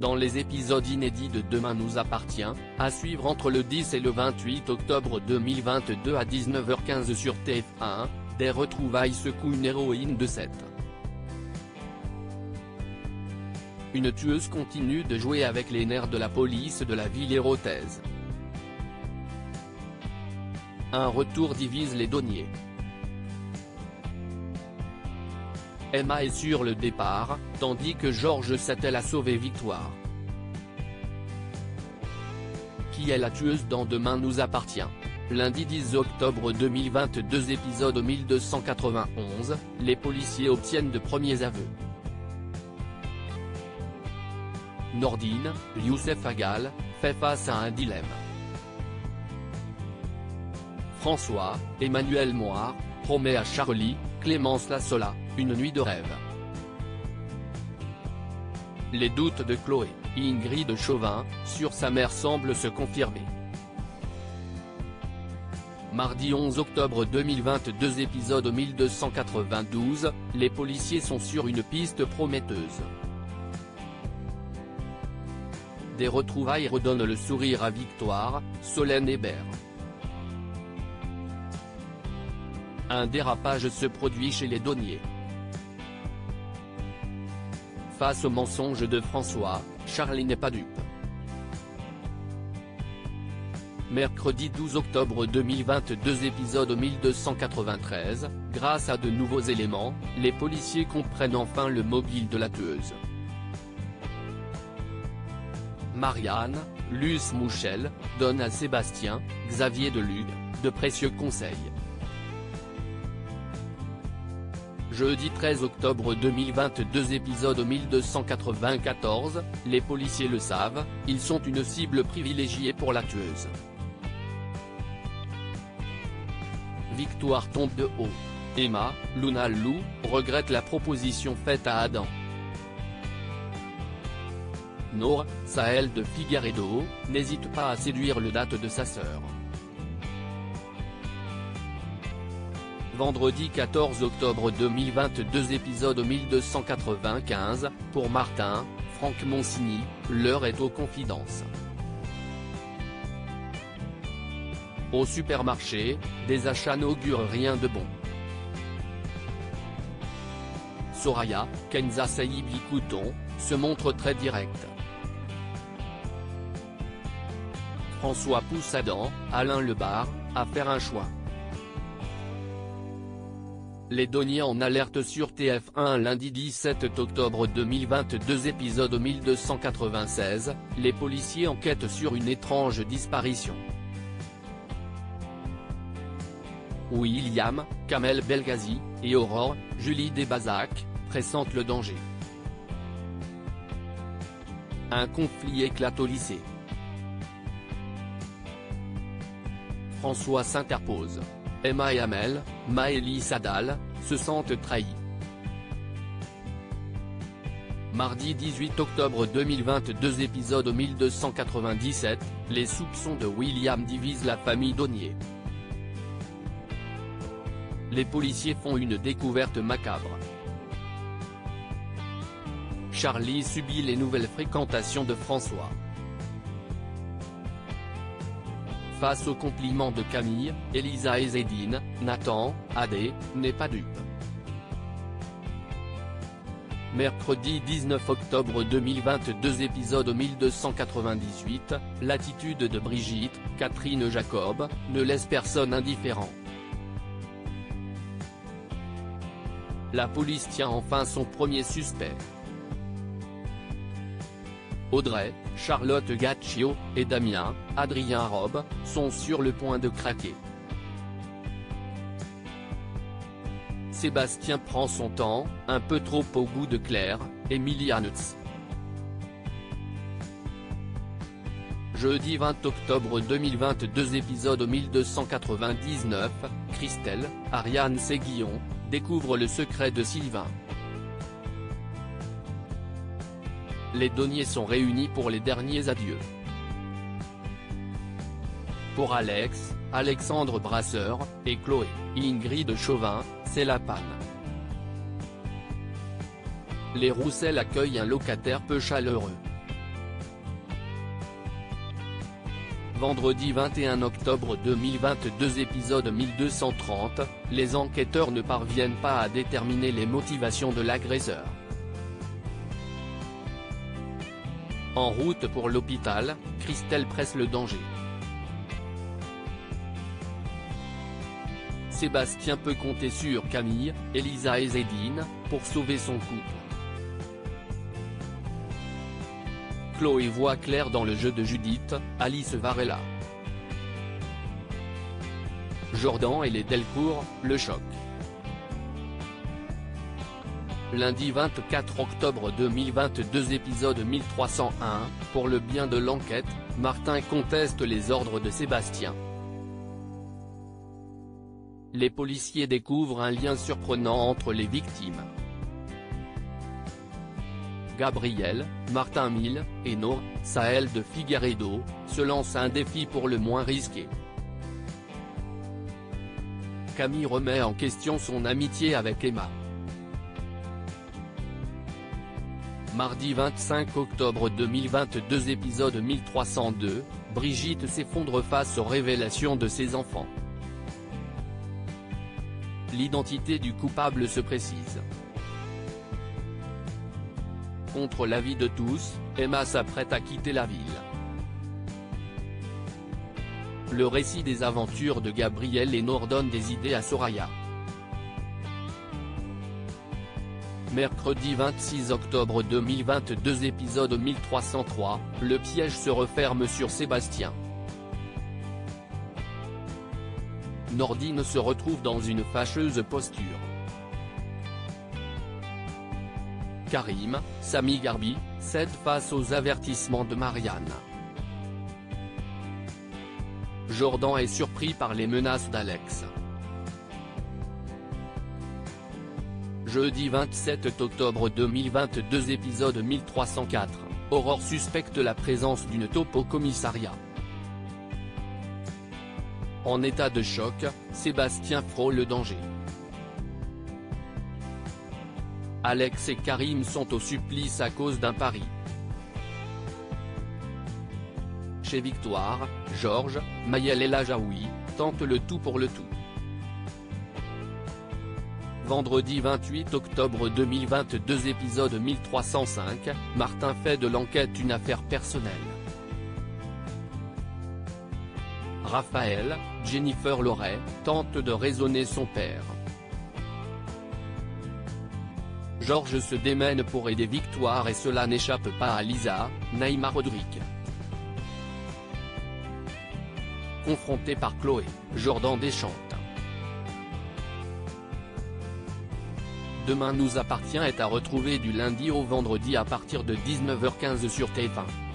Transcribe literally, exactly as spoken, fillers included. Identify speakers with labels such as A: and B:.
A: Dans les épisodes inédits de Demain nous appartient, à suivre entre le dix et le vingt-huit octobre deux mille vingt-deux à dix-neuf heures quinze sur T F un, des retrouvailles secouent une héroïne de sept. Une tueuse continue de jouer avec les nerfs de la police de la ville hérotaise. Un retour divise les douaniers. Emma est sur le départ, tandis que Georges s'attelle à sauver Victoire. Qui est la tueuse dans Demain nous appartient? Lundi dix octobre deux mille vingt-deux épisode mille deux cent quatre-vingt-onze, les policiers obtiennent de premiers aveux. Nordine, Youssef Agal, fait face à un dilemme. François, Emmanuel Moir, promet à Charlie, Clémence Lassola, une nuit de rêve. Les doutes de Chloé, Ingrid Chauvin, sur sa mère semblent se confirmer. Mardi onze octobre deux mille vingt-deux épisode mille deux cent quatre-vingt-douze, les policiers sont sur une piste prometteuse. Des retrouvailles redonnent le sourire à Victoire, Solène Hébert. Un dérapage se produit chez les douaniers. Face au mensonge de François, Charlie n'est pas dupe. Mercredi douze octobre deux mille vingt-deux épisode mille deux cent quatre-vingt-treize, grâce à de nouveaux éléments, les policiers comprennent enfin le mobile de la tueuse. Marianne, Luce Mouchel, donne à Sébastien, Xavier Delugue, de précieux conseils. Jeudi treize octobre deux mille vingt-deux épisode mille deux cent quatre-vingt-quatorze, les policiers le savent, ils sont une cible privilégiée pour la tueuse. Victoire tombe de haut. Emma, Luna Lou, regrette la proposition faite à Adam. Nour, Sahel de Figueiredo, n'hésite pas à séduire le date de sa sœur. Vendredi quatorze octobre deux mille vingt-deux épisode mille deux cent quatre-vingt-quinze, pour Martin, Franck Monsigny, l'heure est aux confidences. Au supermarché, des achats n'augurent rien de bon. Soraya, Kenza Saïbi Couton, se montre très directe. François pousse Adam, Alain Lebar, à faire un choix. Les douaniers en alerte sur T F un lundi dix-sept octobre deux mille vingt-deux épisode mille deux cent quatre-vingt-seize, les policiers enquêtent sur une étrange disparition. William, Kamel Belghazi, et Aurore, Julie Desbazac, pressentent le danger. Un conflit éclate au lycée. François s'interpose. Emma et Amel, Maëlys Sadal, se sentent trahis. Mardi dix-huit octobre deux mille vingt-deux épisode mille deux cent quatre-vingt-dix-sept, les soupçons de William divisent la famille douanier. Les policiers font une découverte macabre. Charlie subit les nouvelles fréquentations de François. Face aux compliments de Camille, Elisa et Zédine, Nathan, Adé, n'est pas dupe. Mercredi dix-neuf octobre deux mille vingt-deux épisode mille deux cent quatre-vingt-dix-huit, l'attitude de Brigitte, Catherine Jacob, ne laisse personne indifférent. La police tient enfin son premier suspect. Audrey, Charlotte Gaccio, et Damien, Adrien Robe, sont sur le point de craquer. Sébastien prend son temps, un peu trop au goût de Claire, Emilie Hanutz. Jeudi vingt octobre deux mille vingt-deux épisode mille deux cent quatre-vingt-dix-neuf, Christelle, Ariane Séguillon, découvre le secret de Sylvain. Les douaniers sont réunis pour les derniers adieux. Pour Alex, Alexandre Brasseur, et Chloé, Ingrid Chauvin, c'est la panne. Les Roussel accueillent un locataire peu chaleureux. Vendredi vingt et un octobre deux mille vingt-deux épisode mille deux cent trente, les enquêteurs ne parviennent pas à déterminer les motivations de l'agresseur. En route pour l'hôpital, Christelle presse le danger. Sébastien peut compter sur Camille, Elisa et Zédine, pour sauver son couple. Chloé voit clair dans le jeu de Judith, Alice Varela. Jordan et les Delcourt, le choc. Lundi vingt-quatre octobre deux mille vingt-deux épisode mille trois cent un, pour le bien de l'enquête, Martin conteste les ordres de Sébastien. Les policiers découvrent un lien surprenant entre les victimes. Gabriel, Martin Mille, et Nour, Sahel de Figueiredo, se lancent un défi pour le moins risqué. Camille remet en question son amitié avec Emma. Mardi vingt-cinq octobre deux mille vingt-deux épisode mille trois cent deux, Brigitte s'effondre face aux révélations de ses enfants. L'identité du coupable se précise. Contre l'avis de tous, Emma s'apprête à quitter la ville. Le récit des aventures de Gabriel et Nour donne des idées à Soraya. Mercredi vingt-six octobre deux mille vingt-deux épisode mille trois cent trois, le piège se referme sur Sébastien. Nordine se retrouve dans une fâcheuse posture. Karim, Samy Garbi, cède face aux avertissements de Marianne. Jordan est surpris par les menaces d'Alex. Jeudi vingt-sept octobre deux mille vingt-deux épisode mille trois cent quatre, Aurore suspecte la présence d'une taupe au commissariat. En état de choc, Sébastien frôle le danger. Alex et Karim sont au supplice à cause d'un pari. Chez Victoire, Georges, Maëlle et Lajaoui, tentent le tout pour le tout. Vendredi vingt-huit octobre deux mille vingt-deux épisode mille trois cent cinq, Martin fait de l'enquête une affaire personnelle. Raphaël, Jennifer Loret, tente de raisonner son père. Georges se démène pour aider Victoire et cela n'échappe pas à Lisa, Naïma Rodrigue. Confronté par Chloé, Jordan déchante. Demain nous appartient est à retrouver du lundi au vendredi à partir de dix-neuf heures quinze sur T F un.